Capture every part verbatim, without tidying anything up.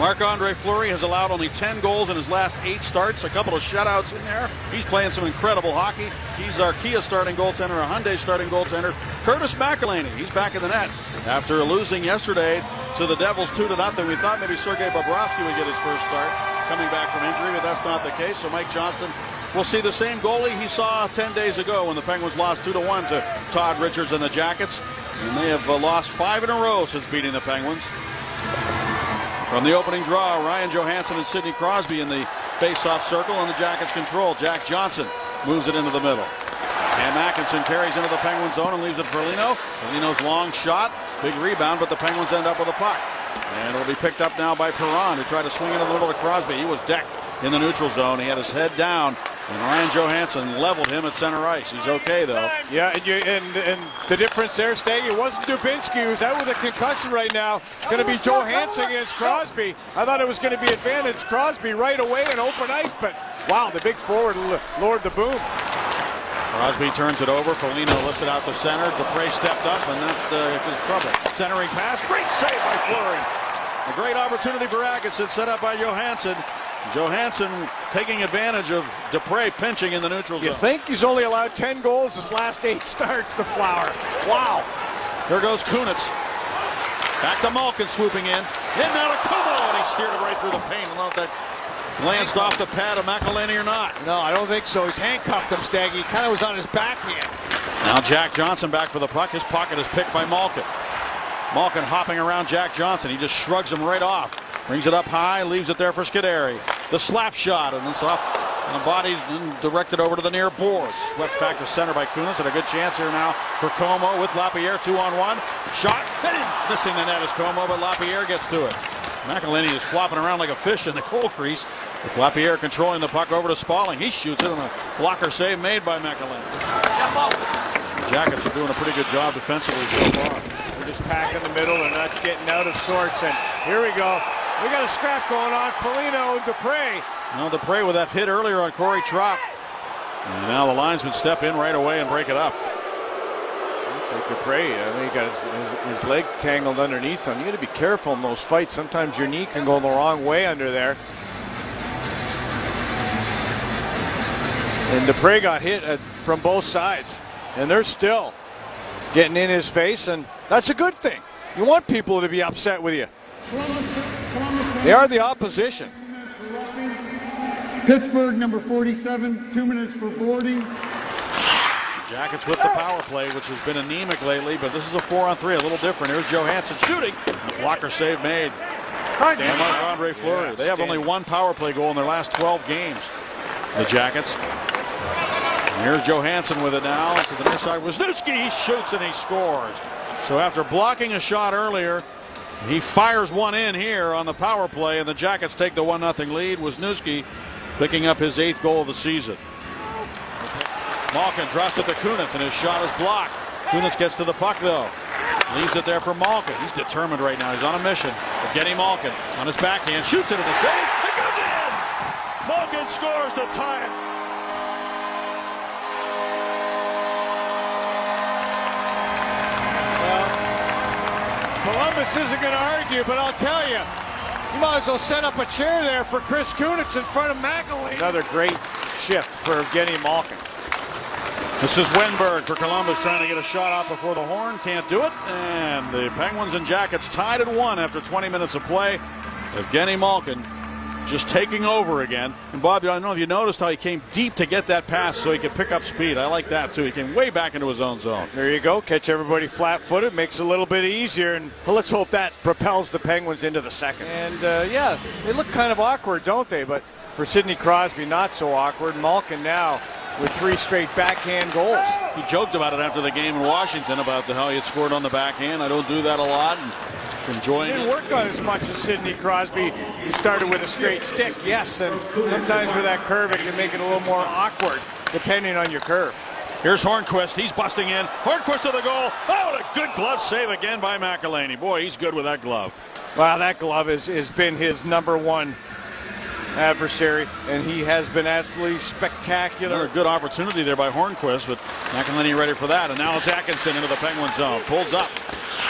Marc-Andre Fleury has allowed only ten goals in his last eight starts, a couple of shutouts in there. He's playing some incredible hockey. He's our Kia starting goaltender, a Hyundai starting goaltender. Curtis McElhinney, he's back in the net. After losing yesterday to the Devils two to nothing, we thought maybe Sergei Bobrovsky would get his first start coming back from injury, but that's not the case. So Mike Johnston will see the same goalie he saw ten days ago when the Penguins lost two to one to Todd Richards and the Jackets. And they have uh, lost five in a row since beating the Penguins. From the opening draw, Ryan Johansson and Sidney Crosby in the face-off circle, and the Jackets control. Jack Johnson moves it into the middle. And Atkinson carries into the Penguin zone and leaves it for Lino. Lino's long shot, big rebound, but the Penguins end up with a puck. And it'll be picked up now by Perron, who tried to swing into the middle of Crosby. He was decked in the neutral zone. He had his head down, and Ryan Johansson leveled him at center ice. He's okay, though. Yeah, and, you, and, and the difference there, Staggy, it wasn't Dubinsky who's out with a concussion right now. It's going to be Johansson against Crosby. I thought it was going to be advantage Crosby right away in open ice, but wow, the big forward lowered the boom. Crosby turns it over. Foligno lifts it out to center. Dupre stepped up, and that uh, is trouble. Centering pass. Great save by Fleury. A great opportunity for Atkinson, set up by Johansson. Johansson taking advantage of Dupre pinching in the neutral zone. You think he's only allowed ten goals his last eight starts, the Flower. Wow. Here goes Kunitz. Back to Malkin swooping in. In now to Kumo, and he steered it right through the paint. I don't know if that glanced off the pad of McElhinney or not. No, I don't think so. He's handcuffed him, Staggy. He kind of was on his backhand. Now Jack Johnson back for the puck. His pocket is picked by Malkin. Malkin hopping around Jack Johnson. He just shrugs him right off. Brings it up high, leaves it there for Scuderi. The slap shot, and it's off the body and directed over to the near boards. Swept back to center by Kunitz, and a good chance here now for Como with Lapierre, two on one. Shot, missing the net is Como, but Lapierre gets to it. McElhinney is flopping around like a fish in the goal crease, with Lapierre controlling the puck over to Spalling. He shoots it, and a blocker save made by McElhinney. The Jackets are doing a pretty good job defensively so far. They're just packing the middle and not getting out of sorts, and here we go. We got a scrap going on. Foligno and Dupre. Now Dupre with that hit earlier on Corey Trop. And now the linesmen step in right away and break it up. Like Dupre, I mean, he got his, his, his leg tangled underneath him. You got to be careful in those fights. Sometimes your knee can go the wrong way under there. And Dupre got hit at, from both sides. And they're still getting in his face, and that's a good thing. You want people to be upset with you. They are the opposition. Pittsburgh, number forty-seven, two minutes for boarding. Jackets with the power play, which has been anemic lately, but this is a four on three, a little different. Here's Johansson shooting. Blocker save made. Dan Marc-Andre Fleury. Yeah, they have only one power play goal in their last twelve games, the Jackets. And here's Johansson with it now. To the near side, Wisniewski, he shoots and he scores. So after blocking a shot earlier, he fires one in here on the power play, and the Jackets take the one nothing lead. Wisniewski picking up his eighth goal of the season. Malkin drops it to Kunitz, and his shot is blocked. Kunitz gets to the puck, though. Leaves it there for Malkin. He's determined right now. He's on a mission. Evgeny Malkin on his backhand. Shoots it at the save. It goes in! Malkin scores to tie it. Columbus isn't going to argue, but I'll tell you, you might as well set up a chair there for Chris Kunitz in front of McElhinney. Another great shift for Evgeny Malkin. This is Wenberg for Columbus trying to get a shot out before the horn. Can't do it. And the Penguins and Jackets tied at one after twenty minutes of play. Evgeny Malkin just taking over again. And Bob, I don't know if you noticed how he came deep to get that pass so he could pick up speed. I like that too. He came way back into his own zone. There you go. Catch everybody flat-footed. Makes it a little bit easier. And well, let's hope that propels the Penguins into the second. And uh, yeah, they look kind of awkward, don't they? But for Sidney Crosby, not so awkward. Malkin now with three straight backhand goals. He joked about it after the game in Washington about the, how he had scored on the backhand. I don't do that a lot. And enjoying he didn't it. work on as much as Sidney Crosby. He started with a straight stick, yes, and sometimes with that curve it can make it a little more awkward depending on your curve. Here's Hornquist. He's busting in. Hornquist to the goal. Oh, what a good glove save again by McElhinney. Boy, he's good with that glove. Wow, that glove has, has been his number one adversary, and he has been absolutely spectacular. Another good opportunity there by Hornquist, but McElhinney ready for that. And now it's Atkinson into the Penguin zone. Pulls up.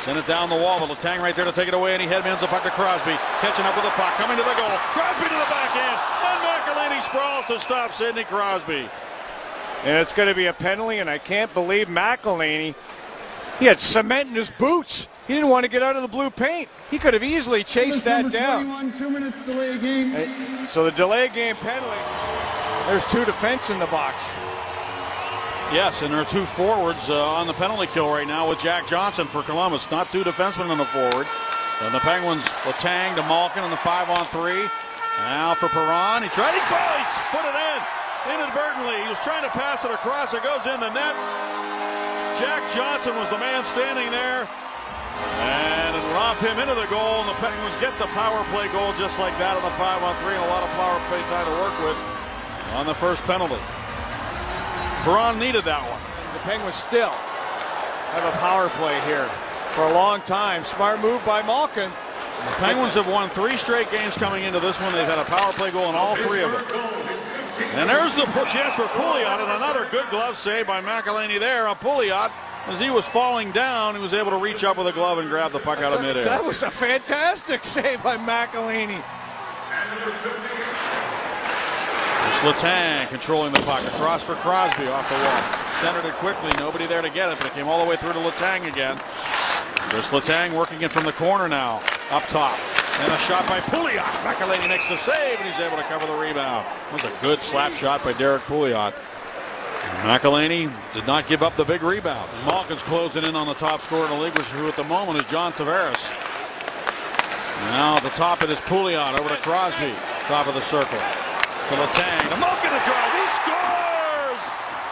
Send it down the wall, but Letang right there to take it away, and he headmans the puck to Crosby. Catching up with the puck, coming to the goal. Crosby to the backhand, and McElhinney sprawls to stop Sidney Crosby. And it's going to be a penalty, and I can't believe McElhinney. He had cement in his boots. He didn't want to get out of the blue paint. He could have easily chased that down. Two minutes delay game. So the delay game penalty. There's two defense in the box. Yes, and there are two forwards uh, on the penalty kill right now with Jack Johnson for Columbus. Not two defensemen on the forward. And the Penguins, Letang to Malkin on the five on three. Now for Perron. He tried, he bites, put it in. Inadvertently, he was trying to pass it across. It goes in the net. Jack Johnson was the man standing there. And it robbed him into the goal, and the Penguins get the power play goal just like that on the five on three, and a lot of power play time to work with on the first penalty. Perron needed that one. The Penguins still have a power play here for a long time. Smart move by Malkin. The Penguins have won three straight games coming into this one. They've had a power play goal in all three of them. And there's the chance for Pouliot, and another good glove save by McElhinney there on Pouliot. As he was falling down, he was able to reach up with a glove and grab the puck out of midair. That was a fantastic save by McElhinney. It's Letang controlling the puck across for Crosby off the wall. Centered it quickly, nobody there to get it, but it came all the way through to Letang again. There's Letang working it from the corner now, up top. And a shot by Pouliot. McElhinney makes the save, and he's able to cover the rebound. It was a good slap shot by Derek Pouliot. McElhinney did not give up the big rebound. Malkin's closing in on the top scorer in the league, who at the moment is John Tavares. Now at the top it is Pouliot over to Crosby. Top of the circle. To Letang. The Malkin to drive. He scores!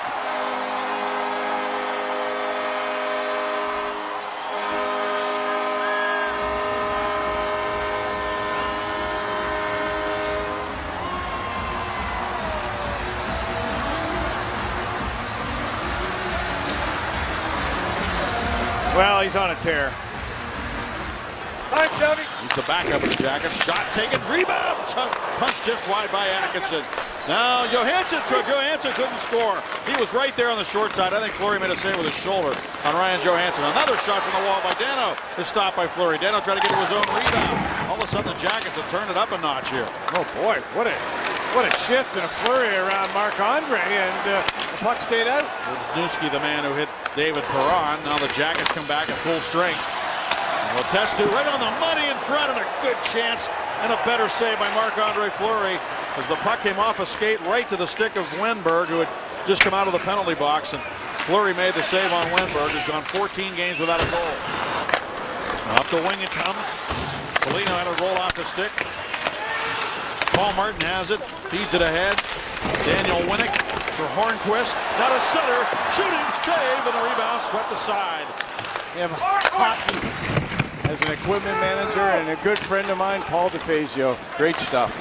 Well, he's on a tear. Hi, Tony. He's the backup of the Jackets. Shot taken, rebound, punch just wide by Atkinson. Now Johansson, Johansson couldn't score. He was right there on the short side. I think Fleury made a save with his shoulder on Ryan Johansson. Another shot from the wall by Dano is stopped by Fleury. Dano tried to get to his own rebound. All of a sudden the Jackets have turned it up a notch here. Oh boy, what a what a shift and a flurry around Marc-Andre, and uh, the puck stayed out. Wisniewski, the man who hit David Perron. Now the Jackets come back at full strength. Letestu right on the money in front, and a good chance and a better save by Marc-Andre Fleury as the puck came off a skate right to the stick of Wenberg, who had just come out of the penalty box, and Fleury made the save on Wenberg, who's gone fourteen games without a goal. Up the wing it comes. Foligno had to roll off the stick. Paul Martin has it, feeds it ahead. Daniel Winnick for Hornquist. Not a Sutter, shooting, save, and the rebound swept aside. We have hockey as an equipment manager and a good friend of mine, Paul DeFazio. Great stuff.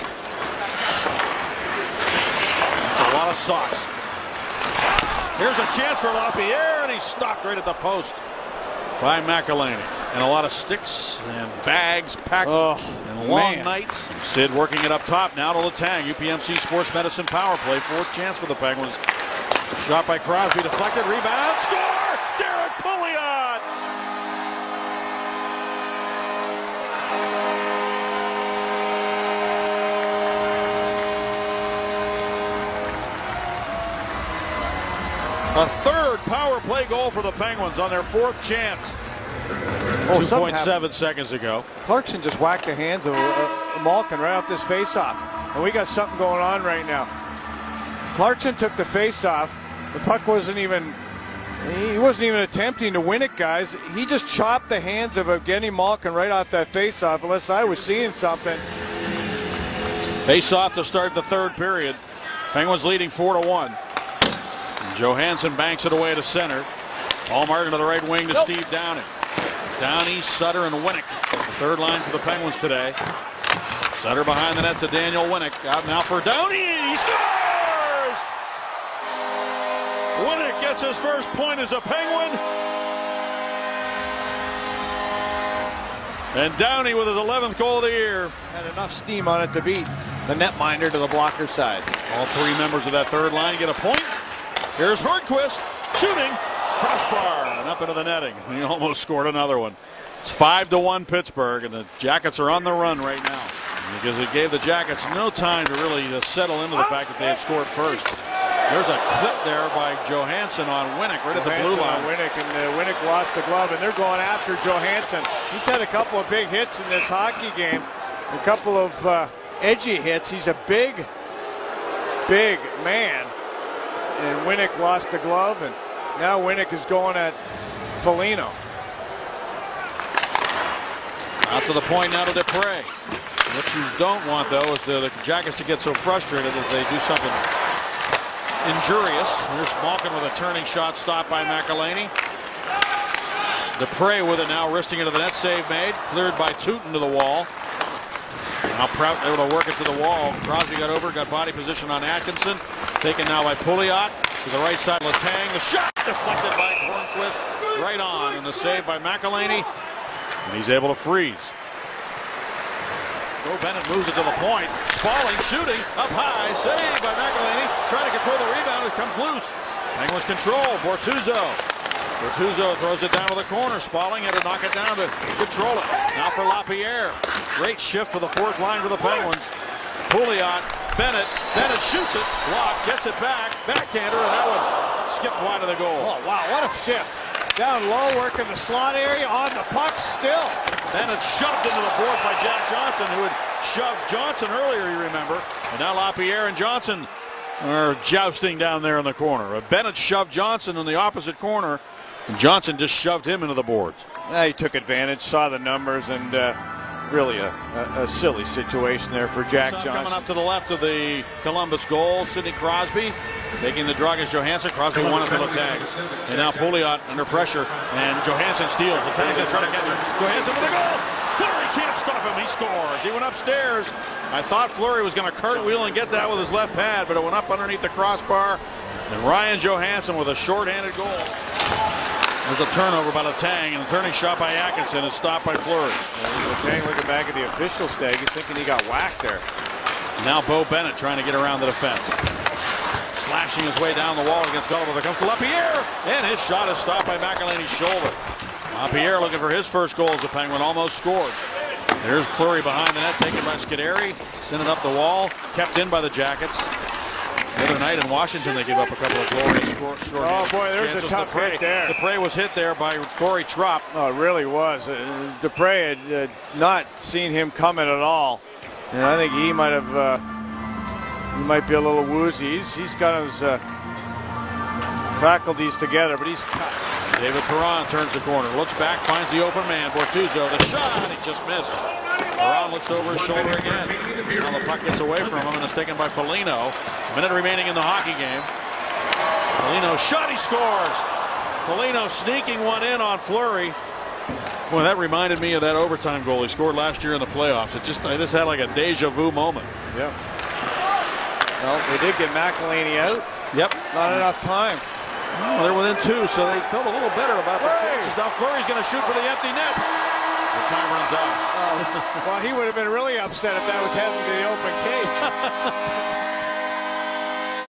That's a lot of socks. Here's a chance for LaPierre, and he's stopped right at the post by McElhinney. And a lot of sticks and bags packed oh, and long man. nights. Sid working it up top now to Letang. U P M C Sports Medicine power play. Fourth chance for the Penguins. Shot by Crosby, deflected, rebound, score! Derek Pouliot! A third power play goal for the Penguins on their fourth chance. Oh, two point seven seconds ago. Clarkson just whacked the hands of uh, Malkin right off this faceoff. And we got something going on right now. Clarkson took the faceoff. The puck wasn't even, he wasn't even attempting to win it, guys. He just chopped the hands of Evgeny Malkin right off that faceoff, unless I was seeing something. Face-off to start the third period. Penguins leading four to one. Johansson banks it away to center. Paul Martin to the right wing to nope. Steve Downing. Downey, Sutter, and Winnick. The third line for the Penguins today. Sutter behind the net to Daniel Winnick. Out now for Downey. He scores! Winnick gets his first point as a Penguin. And Downey with his eleventh goal of the year. Had enough steam on it to beat the netminder to the blocker side. All three members of that third line get a point. Here's Hornquist shooting. Crossbar and up into the netting. He almost scored another one. It's five to one Pittsburgh, and the Jackets are on the run right now because it gave the Jackets no time to really uh, settle into the fact that they had scored first. There's a clip there by Johansson on Winnick right at the blue line. Winnick, and uh, Winnick lost the glove, and they're going after Johansson. He's had a couple of big hits in this hockey game, a couple of uh, edgy hits. He's a big, big man, and Winnick lost the glove, and now Winnick is going at Foligno. Out to the point now to Dupre. What you don't want, though, is the, the Jackets to get so frustrated that they do something injurious. Here's Malkin with a turning shot stopped by McElhaney. Dupre with it now, wristing into the net, save made. Cleared by Tootin to the wall. Now Prout able to work it to the wall. Crosby got over, got body position on Atkinson. Taken now by Pouliot. To the right side, Letang. The shot deflected by Hornquist. Right on, and the save by McElhaney. And he's able to freeze. Bo Bennett moves it to the point. Spaulding shooting up high. Saved by McElhaney. Trying to control the rebound. It comes loose. Penguins control. Bortuzzo. Bortuzzo throws it down to the corner. Spaulding had to knock it down to control it. Now for LaPierre. Great shift for the fourth line for the Penguins. Pouliot. Bennett. Bennett shoots it. Block. Gets it back. Backhander. And that one skipped wide of the goal. Oh, wow. What a shift. Down low, working the slot area, on the puck still. Bennett shoved into the boards by Jack Johnson, who had shoved Johnson earlier, you remember. And now LaPierre and Johnson are jousting down there in the corner. Bennett shoved Johnson in the opposite corner, and Johnson just shoved him into the boards. Yeah, he took advantage, saw the numbers, and uh, really a, a, a silly situation there for Jack Johnson. Coming up to the left of the Columbus goal, Sidney Crosby. Taking the drug is Johansson. Crosby won it to Letang. And now Pouliot under pressure. And Johansson steals. Letang going to try to catch him. Johansson with a goal. Fleury can't stop him. He scores. He went upstairs. I thought Fleury was going to cartwheel and get that with his left pad, but it went up underneath the crossbar. And Ryan Johansson with a short-handed goal. There's a turnover by Letang, and a turning shot by Atkinson is stopped by Fleury. Letang looking back at the official stag. He's thinking he got whacked there. Now Bo Bennett trying to get around the defense. Slashing his way down the wall against Gulliver. There comes to LaPierre, and his shot is stopped by McElhaney's shoulder. LaPierre looking for his first goal as a Penguin, almost scored. There's Fleury behind the net, taken by Scuderi, sent it up the wall, kept in by the Jackets. The other night in Washington, they gave up a couple of glorious score, short Oh boy, there's chances. a tough Dupre, hit there. Dupre was hit there by Corey Trop. Oh, it really was. Uh, Dupre had uh, not seen him coming at all, and I think he might have. Uh, He might be a little woozy. He's, he's got his uh, faculties together, but he's cut. David Perron turns the corner, looks back, finds the open man. Bortuzzo, the shot, he just missed. Perron looks over his shoulder again. Now the puck gets away from him and is taken by Foligno. A minute remaining in the hockey game. Foligno shot, he scores. Foligno sneaking one in on Fleury. Boy, that reminded me of that overtime goal he scored last year in the playoffs. It just, I just had like a deja vu moment. Yeah. Well, they did get McElhaney out. Yep. Not enough time. Well, they're within two, so they felt a little better about their chances. Now Fleury's going to shoot for the empty net. The time runs out. Uh, well, he would have been really upset if that was heading to the open cage.